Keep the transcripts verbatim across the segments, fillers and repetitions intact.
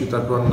uscita con,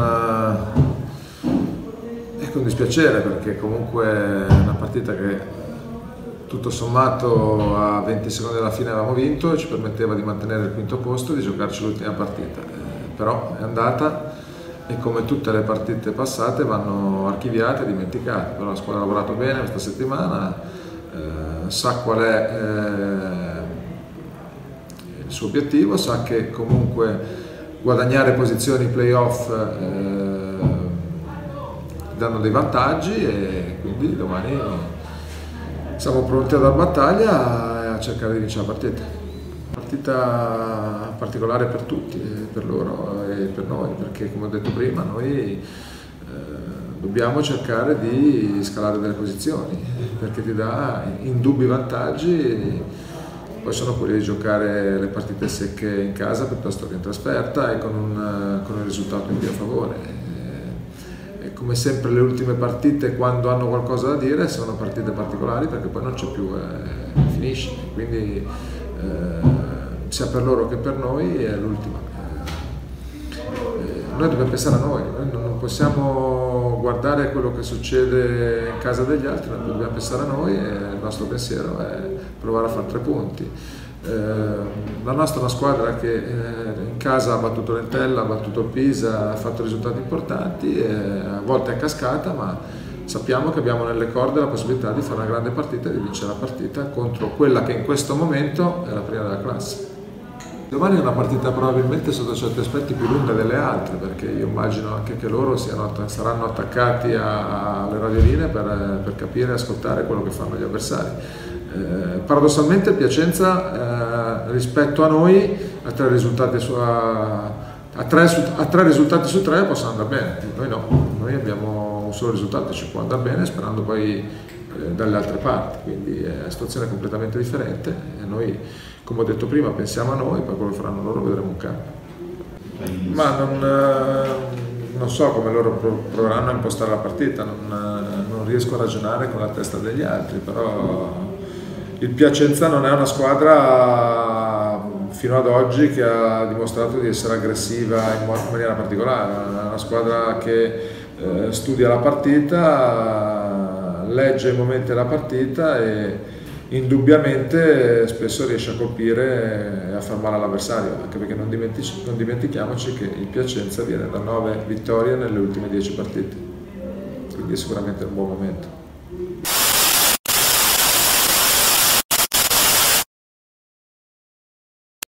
eh, con dispiacere, perché comunque è una partita che tutto sommato a venti secondi alla fine avevamo vinto e ci permetteva di mantenere il quinto posto e di giocarci l'ultima partita, eh, però è andata e come tutte le partite passate vanno archiviate e dimenticate. Però la squadra ha lavorato bene questa settimana, eh, sa qual è eh, il suo obiettivo, sa che comunque guadagnare posizioni playoff eh, danno dei vantaggi e quindi domani siamo pronti a dar battaglia e a cercare di vincere la partita. Partita particolare per tutti, per loro e per noi, perché come ho detto prima noi eh, dobbiamo cercare di scalare delle posizioni, perché ti dà indubbi vantaggi. Poi sono quelli di giocare le partite secche in casa piuttosto che in trasferta e con un, con un risultato in più a favore. E come sempre le ultime partite, quando hanno qualcosa da dire, sono partite particolari, perché poi non c'è più, eh, finisce. Quindi eh, sia per loro che per noi è l'ultima. Eh, noi dobbiamo pensare a noi, noi non possiamo guardare quello che succede in casa degli altri, noi dobbiamo pensare a noi e il nostro pensiero è provare a fare tre punti. Eh, la nostra è una squadra che eh, in casa ha battuto l'Entella, ha battuto il Pisa, ha fatto risultati importanti, e a volte è cascata, ma sappiamo che abbiamo nelle corde la possibilità di fare una grande partita e di vincere la partita contro quella che in questo momento è la prima della classe. Domani è una partita probabilmente sotto certi aspetti più lunga delle altre, perché io immagino anche che loro siano, saranno attaccati alle radioline per, per capire e ascoltare quello che fanno gli avversari. Eh, paradossalmente il Piacenza eh, rispetto a noi a tre, risultati su, a, a, tre su, a tre risultati su tre possono andare bene, noi no, noi abbiamo un solo risultato, ci può andare bene sperando poi eh, dalle altre parti, quindi è una situazione completamente differente e noi, come ho detto prima, pensiamo a noi, poi quello che faranno loro vedremo in campo. Ma non, eh, non so come loro proveranno a impostare la partita, non, eh, non riesco a ragionare con la testa degli altri, però il Piacenza non è una squadra fino ad oggi che ha dimostrato di essere aggressiva in maniera particolare, è una squadra che eh, studia la partita, legge i momenti della partita e indubbiamente spesso riesce a colpire e a far male all'avversario, anche perché non, dimentici, non dimentichiamoci che il Piacenza viene da nove vittorie nelle ultime dieci partite, quindi è sicuramente un buon momento.